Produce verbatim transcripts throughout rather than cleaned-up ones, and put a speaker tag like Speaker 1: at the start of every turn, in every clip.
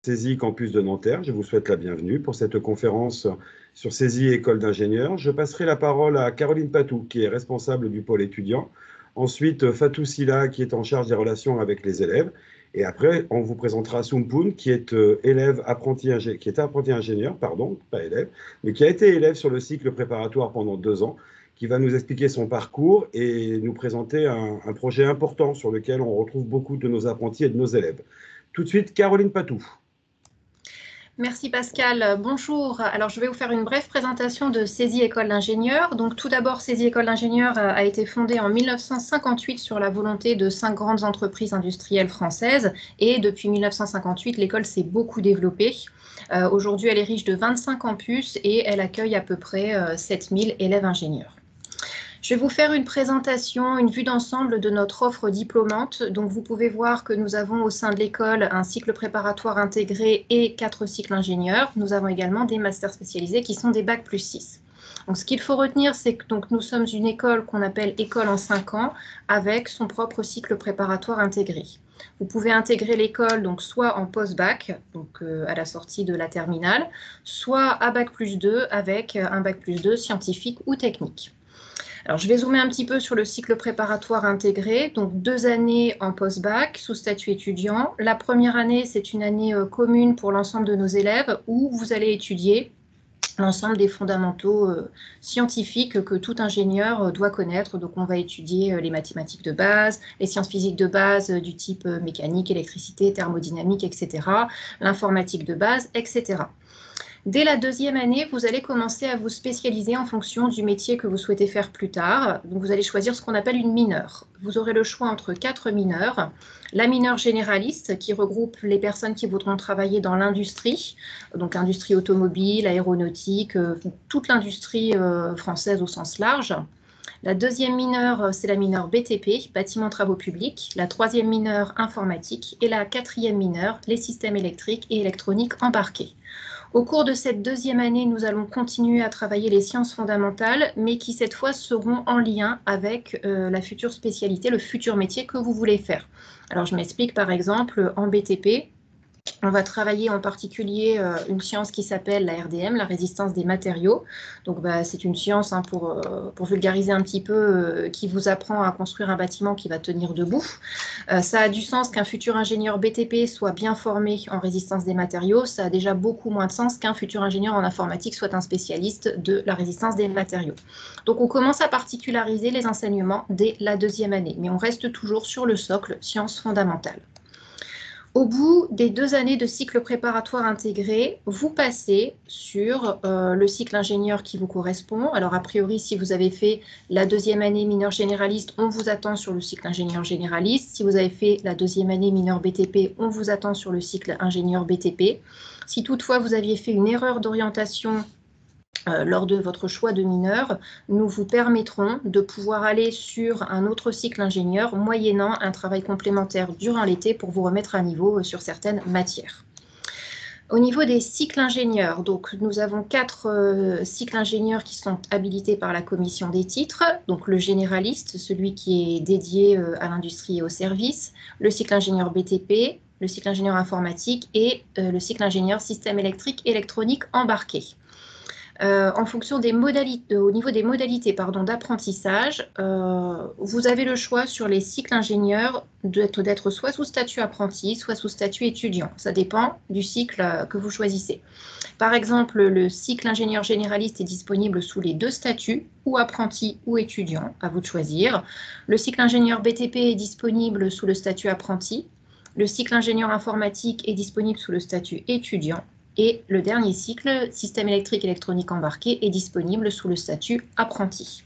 Speaker 1: CESI Campus de Nanterre, je vous souhaite la bienvenue pour cette conférence sur CESI École d'ingénieurs. Je passerai la parole à Caroline Patou, qui est responsable du pôle étudiant. Ensuite, Fatou Silla, qui est en charge des relations avec les élèves. Et après, on vous présentera Soumpoun, qui est euh, élève apprenti qui est apprenti ingénieur, pardon, pas élève, mais qui a été élève sur le cycle préparatoire pendant deux ans, qui va nous expliquer son parcours et nous présenter un, un projet important sur lequel on retrouve beaucoup de nos apprentis et de nos élèves. Tout de suite, Caroline Patou.
Speaker 2: Merci Pascal. Bonjour. Alors je vais vous faire une brève présentation de CESI École d'ingénieurs. Donc tout d'abord, CESI École d'ingénieurs a été fondée en mille neuf cent cinquante-huit sur la volonté de cinq grandes entreprises industrielles françaises et depuis mille neuf cent cinquante-huit, l'école s'est beaucoup développée. Euh, Aujourd'hui, elle est riche de vingt-cinq campus et elle accueille à peu près euh, sept mille élèves ingénieurs. Je vais vous faire une présentation, une vue d'ensemble de notre offre diplômante. Donc, vous pouvez voir que nous avons au sein de l'école un cycle préparatoire intégré et quatre cycles ingénieurs. Nous avons également des masters spécialisés qui sont des bacs plus six. Donc, ce qu'il faut retenir, c'est que donc, nous sommes une école qu'on appelle école en cinq ans avec son propre cycle préparatoire intégré. Vous pouvez intégrer l'école donc soit en post-bac, donc euh, à la sortie de la terminale, soit à bac plus deux avec un bac plus deux scientifique ou technique. Alors, je vais zoomer un petit peu sur le cycle préparatoire intégré, donc deux années en post-bac sous statut étudiant. La première année, c'est une année euh, commune pour l'ensemble de nos élèves où vous allez étudier l'ensemble des fondamentaux euh, scientifiques que tout ingénieur euh, doit connaître. Donc, on va étudier euh, les mathématiques de base, les sciences physiques de base euh, du type euh, mécanique, électricité, thermodynamique, et cetera, l'informatique de base, et cetera. Dès la deuxième année, vous allez commencer à vous spécialiser en fonction du métier que vous souhaitez faire plus tard. Donc, vous allez choisir ce qu'on appelle une mineure. Vous aurez le choix entre quatre mineurs. La mineure généraliste, qui regroupe les personnes qui voudront travailler dans l'industrie, donc industrie automobile, aéronautique, euh, toute l'industrie euh, française au sens large. La deuxième mineure, c'est la mineure B T P, bâtiment travaux publics. La troisième mineure, informatique. Et la quatrième mineure, les systèmes électriques et électroniques embarqués. Au cours de cette deuxième année, nous allons continuer à travailler les sciences fondamentales, mais qui cette fois seront en lien avec euh, la future spécialité, le futur métier que vous voulez faire. Alors je m'explique, par exemple, en B T P, on va travailler en particulier euh, une science qui s'appelle la R D M, la résistance des matériaux. Donc, bah, c'est une science, hein, pour, euh, pour vulgariser un petit peu, euh, qui vous apprend à construire un bâtiment qui va tenir debout. Euh, ça a du sens qu'un futur ingénieur B T P soit bien formé en résistance des matériaux. Ça a déjà beaucoup moins de sens qu'un futur ingénieur en informatique soit un spécialiste de la résistance des matériaux. Donc, on commence à particulariser les enseignements dès la deuxième année, mais on reste toujours sur le socle sciences fondamentales. Au bout des deux années de cycle préparatoire intégré, vous passez sur euh, le cycle ingénieur qui vous correspond. Alors, a priori, si vous avez fait la deuxième année mineure généraliste, on vous attend sur le cycle ingénieur généraliste. Si vous avez fait la deuxième année mineure B T P, on vous attend sur le cycle ingénieur B T P. Si toutefois vous aviez fait une erreur d'orientation Euh, lors de votre choix de mineur, nous vous permettrons de pouvoir aller sur un autre cycle ingénieur moyennant un travail complémentaire durant l'été pour vous remettre à niveau sur certaines matières. Au niveau des cycles ingénieurs, donc nous avons quatre euh, cycles ingénieurs qui sont habilités par la commission des titres. Donc le généraliste, celui qui est dédié euh, à l'industrie et aux services, le cycle ingénieur B T P, le cycle ingénieur informatique et euh, le cycle ingénieur système électrique électronique embarqué. Euh, en fonction des modalités, au niveau des modalités pardon, d'apprentissage, euh, vous avez le choix sur les cycles ingénieurs d'être, d'être soit sous statut apprenti, soit sous statut étudiant. Ça dépend du cycle que vous choisissez. Par exemple, le cycle ingénieur généraliste est disponible sous les deux statuts, ou apprenti ou étudiant, à vous de choisir. Le cycle ingénieur B T P est disponible sous le statut apprenti. Le cycle ingénieur informatique est disponible sous le statut étudiant. Et le dernier cycle, système électrique électronique embarqué, est disponible sous le statut apprenti.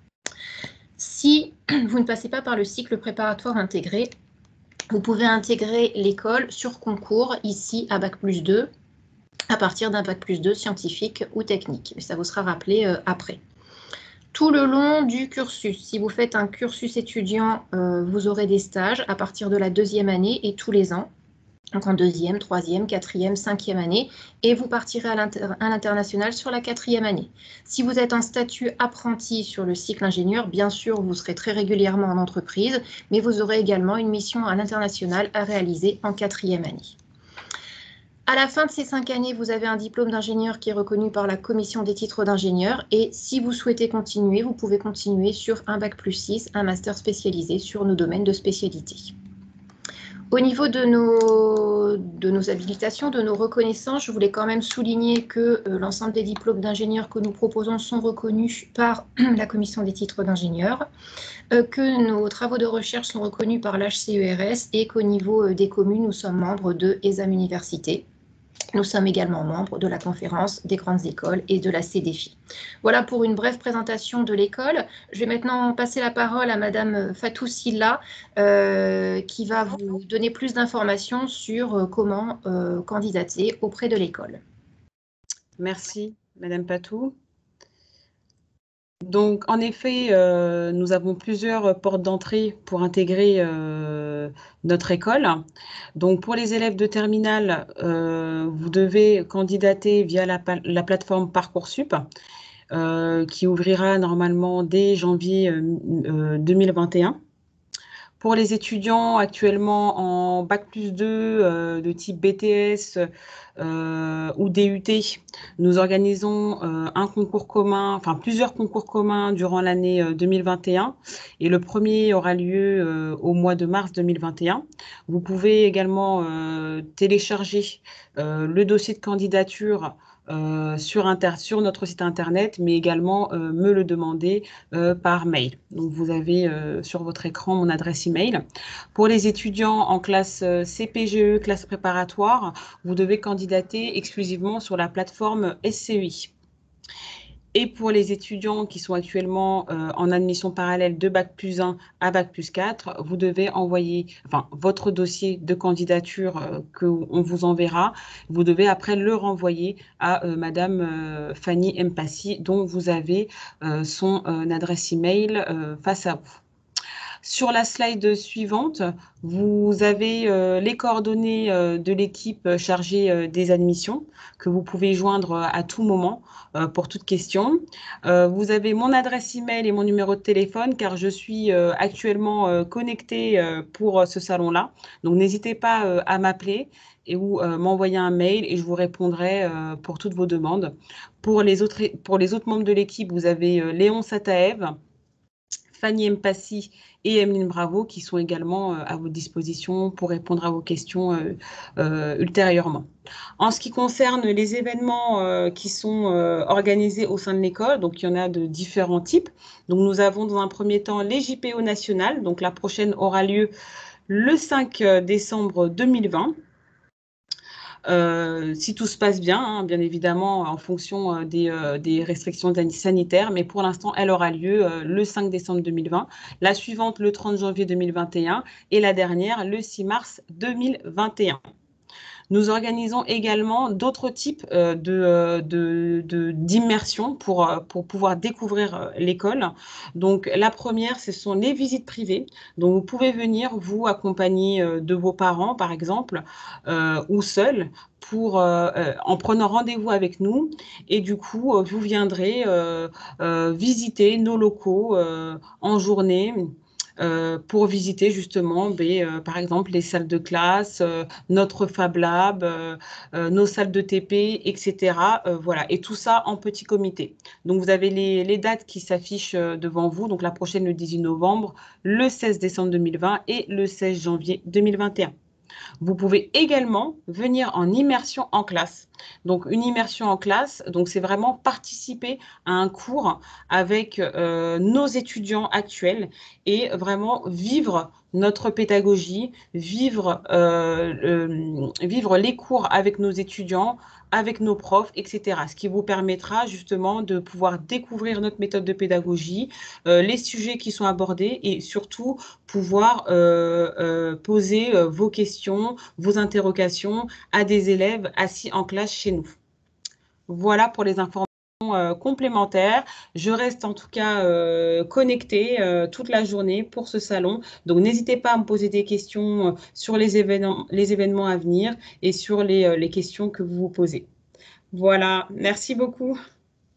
Speaker 2: Si vous ne passez pas par le cycle préparatoire intégré, vous pouvez intégrer l'école sur concours, ici à bac plus deux, à partir d'un bac plus deux scientifique ou technique. Mais ça vous sera rappelé euh, après. Tout le long du cursus, si vous faites un cursus étudiant, euh, vous aurez des stages à partir de la deuxième année et tous les ans. Donc en deuxième, troisième, quatrième, cinquième année, et vous partirez à l'international sur la quatrième année. Si vous êtes en statut apprenti sur le cycle ingénieur, bien sûr, vous serez très régulièrement en entreprise, mais vous aurez également une mission à l'international à réaliser en quatrième année. À la fin de ces cinq années, vous avez un diplôme d'ingénieur qui est reconnu par la commission des titres d'ingénieur. Et si vous souhaitez continuer, vous pouvez continuer sur un bac plus six, un master spécialisé sur nos domaines de spécialité. Au niveau de nos, de nos habilitations, de nos reconnaissances, je voulais quand même souligner que euh, l'ensemble des diplômes d'ingénieurs que nous proposons sont reconnus par la commission des titres d'ingénieur, euh, que nos travaux de recherche sont reconnus par l'H C E R S et qu'au niveau euh, des communes, nous sommes membres de E S A M Université. Nous sommes également membres de la conférence des grandes écoles et de la C D F I. Voilà pour une brève présentation de l'école. Je vais maintenant passer la parole à Madame Fatou Silla euh, qui va vous donner plus d'informations sur euh, comment euh, candidater auprès de l'école.
Speaker 3: Merci Madame Patou. Donc, en effet, euh, nous avons plusieurs portes d'entrée pour intégrer euh, notre école. Donc, pour les élèves de terminale, euh, vous devez candidater via la, la plateforme Parcoursup, euh, qui ouvrira normalement dès janvier euh, deux mille vingt et un. Pour les étudiants actuellement en bac plus deux euh, de type B T S euh, ou D U T, nous organisons euh, un concours commun, enfin plusieurs concours communs durant l'année euh, deux mille vingt et un et le premier aura lieu euh, au mois de mars deux mille vingt et un. Vous pouvez également euh, télécharger euh, le dossier de candidature Euh, sur, inter, sur notre site internet, mais également euh, me le demander euh, par mail. Donc, vous avez euh, sur votre écran mon adresse email. Pour les étudiants en classe euh, C P G E, classe préparatoire, vous devez candidater exclusivement sur la plateforme S C E I. Et pour les étudiants qui sont actuellement euh, en admission parallèle de bac plus un à bac plus quatre, vous devez envoyer enfin, votre dossier de candidature euh, qu'on vous enverra. Vous devez après le renvoyer à euh, Madame euh, Fanny Mpassi, dont vous avez euh, son euh, adresse email euh, face à vous. Sur la slide suivante, vous avez euh, les coordonnées euh, de l'équipe chargée euh, des admissions que vous pouvez joindre à tout moment euh, pour toute question. Euh, vous avez mon adresse email et mon numéro de téléphone car je suis euh, actuellement euh, connectée euh, pour euh, ce salon-là. Donc, n'hésitez pas euh, à m'appeler et ou euh, m'envoyer un mail et je vous répondrai euh, pour toutes vos demandes. Pour les autres, pour les autres membres de l'équipe, vous avez euh, Léon Sataev, Fanny Mpassi et Emeline Bravo qui sont également euh, à votre disposition pour répondre à vos questions euh, euh, ultérieurement. En ce qui concerne les événements euh, qui sont euh, organisés au sein de l'école, donc il y en a de différents types. Donc nous avons dans un premier temps les J P O nationales, donc la prochaine aura lieu le cinq décembre deux mille vingt. Euh, si tout se passe bien, hein, bien évidemment, en fonction euh, des, euh, des restrictions sanitaires, mais pour l'instant, elle aura lieu euh, le cinq décembre deux mille vingt, la suivante le trente janvier deux mille vingt et un et la dernière le six mars deux mille vingt et un. Nous organisons également d'autres types euh, de, de, de, d'immersion pour, pour pouvoir découvrir euh, l'école. Donc, la première, ce sont les visites privées. Donc, vous pouvez venir, vous, accompagner euh, de vos parents, par exemple, euh, ou seul, pour, euh, euh, en prenant rendez-vous avec nous. Et du coup, euh, vous viendrez euh, euh, visiter nos locaux euh, en journée. Euh, pour visiter justement, ben, euh, par exemple, les salles de classe, euh, notre Fab Lab, euh, euh, nos salles de T P, et cetera. Euh, voilà, et tout ça en petit comité. Donc, vous avez les, les dates qui s'affichent devant vous. Donc, la prochaine, le dix-huit novembre, le seize décembre deux mille vingt et le seize janvier deux mille vingt et un. Vous pouvez également venir en immersion en classe. Donc, une immersion en classe, donc c'est vraiment participer à un cours avec euh, nos étudiants actuels et vraiment vivre notre pédagogie, vivre, euh, euh, vivre les cours avec nos étudiants, avec nos profs, et cetera. Ce qui vous permettra justement de pouvoir découvrir notre méthode de pédagogie, euh, les sujets qui sont abordés et surtout pouvoir euh, euh, poser euh, vos questions, vos interrogations à des élèves assis en classe chez nous. Voilà pour les informations euh, complémentaires. Je reste en tout cas euh, connectée euh, toute la journée pour ce salon. Donc, n'hésitez pas à me poser des questions euh, sur les événements, les événements à venir et sur les, euh, les questions que vous vous posez. Voilà, merci beaucoup.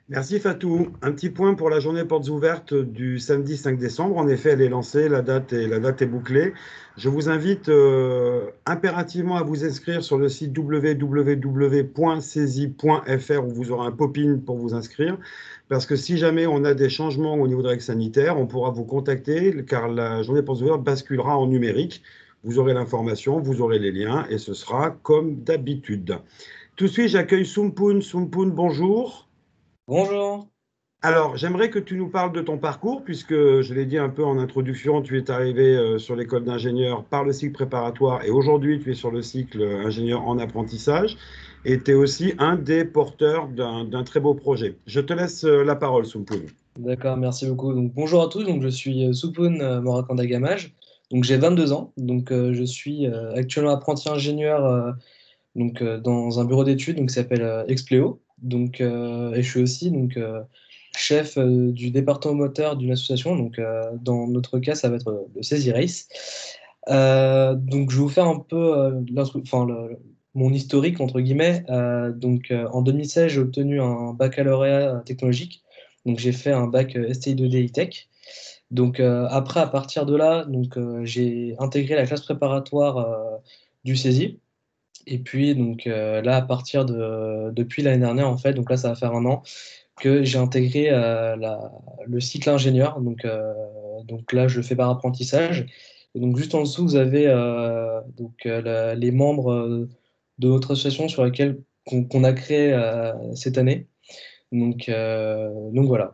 Speaker 1: Merci Fatou. Un petit point pour la journée portes ouvertes du samedi cinq décembre. En effet, elle est lancée, la date est, la date est bouclée. Je vous invite euh, impérativement à vous inscrire sur le site w w w point cesi point f r où vous aurez un pop-in pour vous inscrire. Parce que si jamais on a des changements au niveau de règles sanitaires, on pourra vous contacter car la journée portes ouvertes basculera en numérique. Vous aurez l'information, vous aurez les liens et ce sera comme d'habitude. Tout de suite, j'accueille Soumpoun. Soumpoun, bonjour.
Speaker 4: Bonjour.
Speaker 1: Alors, j'aimerais que tu nous parles de ton parcours, puisque je l'ai dit un peu en introduction, tu es arrivé euh, sur l'école d'ingénieur par le cycle préparatoire et aujourd'hui tu es sur le cycle ingénieur en apprentissage et tu es aussi un des porteurs d'un très beau projet. Je te laisse euh, la parole, Soumpoun.
Speaker 4: D'accord, merci beaucoup. Donc, bonjour à tous, donc, je suis Soumpoun euh, Morakanda Gamage, donc j'ai vingt-deux ans, donc euh, je suis euh, actuellement apprenti ingénieur euh, donc, euh, dans un bureau d'études donc, qui s'appelle euh, Expléo, donc, euh, et je suis aussi donc, euh, chef euh, du département moteur d'une association, donc euh, dans notre cas ça va être le CESI Race. Euh, donc je vais vous faire un peu euh, enfin, le, mon historique entre guillemets. Euh, donc euh, en deux mille seize j'ai obtenu un baccalauréat technologique, donc j'ai fait un bac S T I deux D e-Tech. Donc euh, après à partir de là donc euh, j'ai intégré la classe préparatoire euh, du CESI. Et puis donc euh, là à partir de depuis l'année dernière en fait, donc là ça va faire un an que j'ai intégré euh, la, le cycle ingénieur. Donc, euh, donc là, je le fais par apprentissage. Et donc juste en dessous, vous avez euh, donc, euh, la- les membres euh, de notre association sur laquelle qu'on qu'on a créé euh, cette année. Donc, euh, donc voilà.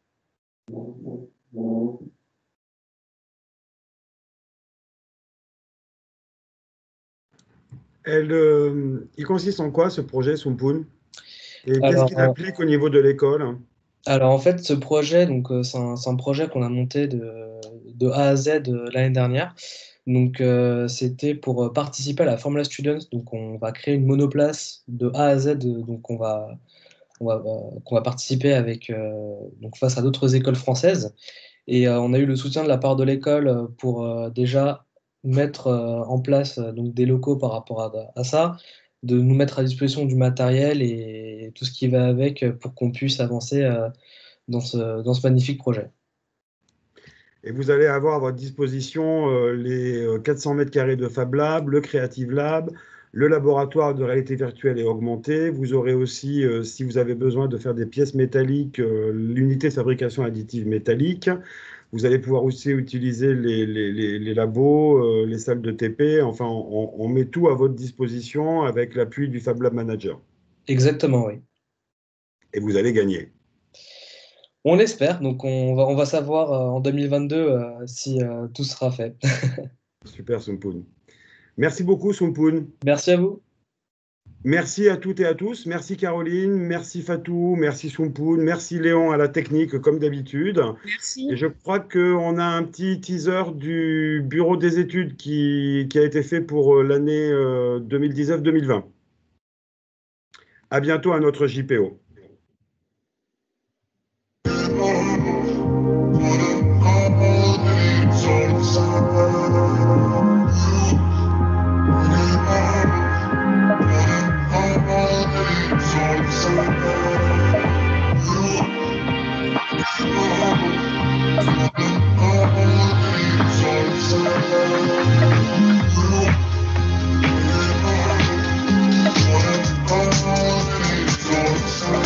Speaker 1: Elle, euh, il consiste en quoi ce projet, Soumpoun? Et qu'est-ce
Speaker 4: Alors,
Speaker 1: qu'il implique au niveau de l'école?
Speaker 4: alors en fait, ce projet, donc euh, c'est un, c'est un projet qu'on a monté de, de A à Z euh, l'année dernière. Donc euh, c'était pour euh, participer à la Formula Students. Donc on va créer une monoplace de A à Z. euh, Donc on va on va, euh, qu'on va participer avec, euh, donc face à d'autres écoles françaises. Et euh, on a eu le soutien de la part de l'école euh, pour euh, déjà mettre euh, en place euh, donc des locaux par rapport à, à ça, de nous mettre à disposition du matériel et tout ce qui va avec euh, pour qu'on puisse avancer euh, dans ce, dans ce magnifique projet.
Speaker 1: Et vous allez avoir à votre disposition euh, les euh, quatre cents mètres carrés de Fab Lab, le Creative Lab, le laboratoire de réalité virtuelle et augmentée. Vous aurez aussi, euh, si vous avez besoin de faire des pièces métalliques, euh, l'unité de fabrication additive métallique. Vous allez pouvoir aussi utiliser les, les, les, les labos, euh, les salles de T P. Enfin, on, on met tout à votre disposition avec l'appui du Fab Lab Manager.
Speaker 4: Exactement, oui.
Speaker 1: Et vous allez gagner.
Speaker 4: On l'espère, donc on va, on va savoir euh, en deux mille vingt-deux euh, si euh, tout sera fait.
Speaker 1: Super, Soumpoun. Merci beaucoup, Soumpoun.
Speaker 4: Merci à vous.
Speaker 1: Merci à toutes et à tous. Merci Caroline, merci Fatou, merci Soumpoun, merci Léon à la technique comme d'habitude.
Speaker 3: Merci.
Speaker 1: Et je crois qu'on a un petit teaser du bureau des études qui, qui a été fait pour l'année euh, deux mille dix-neuf deux mille vingt. À bientôt à notre J P O.
Speaker 5: Oh,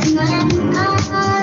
Speaker 5: Thank you.